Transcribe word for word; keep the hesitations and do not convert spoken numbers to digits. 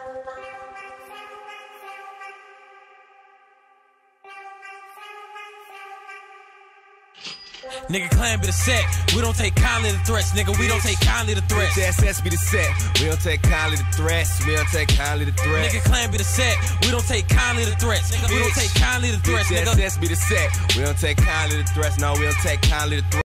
Nigga claim be the set. We don't take kindly to threats, nigga. We don't take kindly to threats. Bitch ass ass be the set. We don't take kindly to threats. We don't take kindly to threats. Nigga claim be the set. We don't take kindly to threats. Nigga, we don't take kindly to threats, Bitch nigga. ass ass be the set. We don't take kindly to threats. No, we don't take kindly to threats.